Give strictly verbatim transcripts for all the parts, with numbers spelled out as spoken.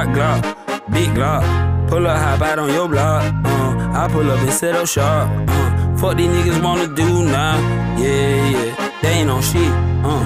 hot Glock, big Glock. Pull up, hop out on your block. Uh, I pull up and set up sharp. Uh, fuck these niggas wanna do now. Yeah, yeah, they ain't on shit. Uh.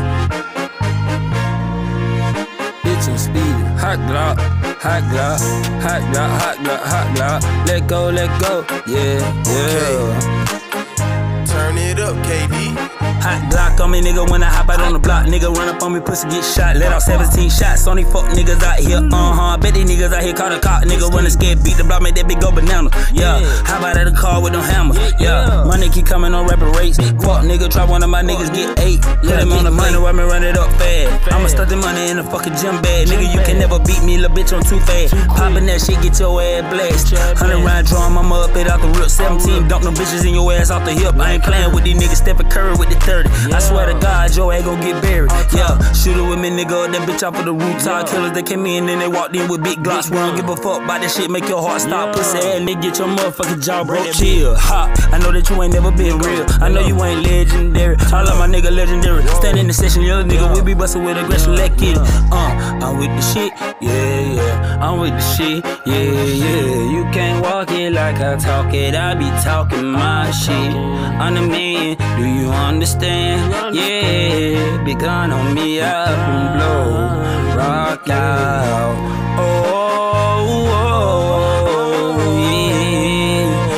Bitch, I'm speeding. Hot Glock, hot Glock, hot Glock, hot Glock, hot Glock. Let go, let go. Yeah, yeah. Okay. Turn it up, K D. Hot Glock on me, nigga, when I hop out on the block. Nigga run up on me, pussy get shot. Let out seventeen shots on these fuck niggas out here. Uh-huh, bet these niggas out here call the cop. Nigga running scared, beat the block, make that bitch go banana. Yeah, hop out of the car with no hammer. Yeah, money keep coming on rapid rates. Fuck nigga, try one of my niggas get eight. Put him on the money, while me run it up fast. I'ma stuff the money in the fucking gym bag. Nigga, you can never beat me, little bitch, I'm too fast. Poppin' that shit, get your ass blessed. Hundred round drum, I'ma up it out the rip. Seventeen, dump them bitches in your ass off the hip. I ain't playing with these niggas, Stephen Curry with the thirty. I swear to God, your ass gon' get buried. Yeah, shoot it with me, nigga, that bitch off of the rooftop. Killers, they came in and they walked in with big Glocks. We don't give a fuck about that shit, make your heart stop. Pussy ass nigga, get your motherfucking jaw broke. Chill, hot. I know that you ain't never been real. I know you ain't legendary. I love my nigga legendary. Stand in the session, young nigga, we be bustin' with aggression, let get it. Uh, I'm with the shit, yeah, yeah. I'm with the shit, yeah, yeah. You can't walk it like I talk it, I be talking my shit. I'm the man, do you understand? Yeah, big gun on me, I can blow, rock out. Oh, oh, oh, yeah.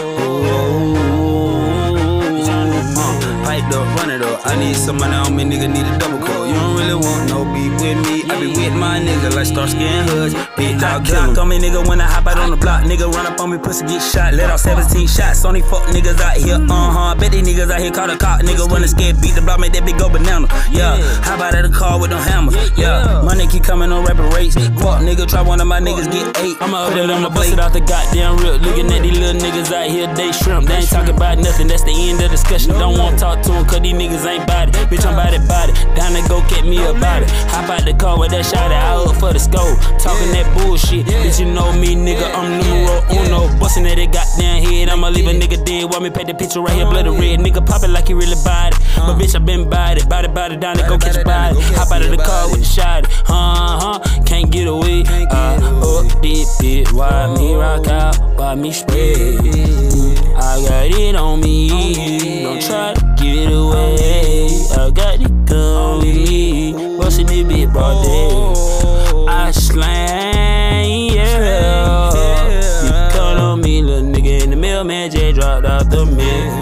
Oh, uh, piped up, run it up. I need some money on me, nigga, need a double code. You don't really want no beef with me. I be with my nigga like Starsky and Hutch. Big dog Glock on me, nigga, when I hop out on the block. Nigga run up on me, pussy get shot. Let out seventeen shots on these fuck niggas out here. Uh-huh, bet these niggas out here call the cop. Nigga running scared, beat the block, make that bitch go banana. Yeah, hop out of the car with no hammer. Yeah, money keep coming on rapid rates. Fuck nigga, try one of my niggas get eight. I'ma up it on the bust it out the goddamn rip. Looking at these little niggas out here, they shrimp. They ain't talking about nothing, that's the end of the discussion. Don't wanna talk to them, cause these niggas ain't bout it. Bitch, I'm bout it, bout it. Down to go get me about it. Hop out the car with that shot, I up for the scope. Talking that bullshit, bitch, you know me, nigga, I'm numero uno. Bustin' at that goddamn head, I'ma leave a nigga dead. While me paint the picture right here, bloody red. Nigga pop it like he really bout it. But bitch, I been bout it, bout it, bout it, down to go catch a body. Hop out of the car with the shot, uh-huh, can't get away. I up this bitch, why me rock out, why me spread. I got it on me, don't try to give it away. I got it gun with me, bustin' this bitch broad day. I slang, yeah. You count on me, little nigga, in the mailman J dropped out the mail.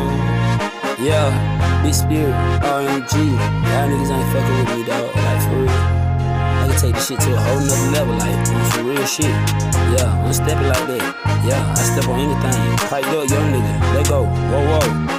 Yeah, big Spirit R M G. Y'all niggas ain't fucking with me, dog. Like, for real. I can take this shit to a whole nother level, like, for real shit. Yeah, I'm stepping like that. Yeah, I step on anything. Piped up, young nigga. Let go. Whoa, whoa.